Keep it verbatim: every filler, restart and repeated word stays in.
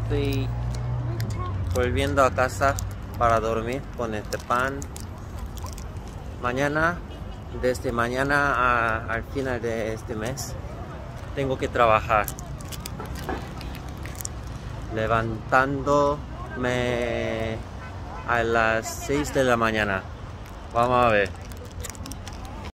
estoy volviendo a casa para dormir con este pan. Mañana, desde mañana a- al final de este mes, tengo que trabajar. Levantándome a las seis de la mañana. Vamos a ver.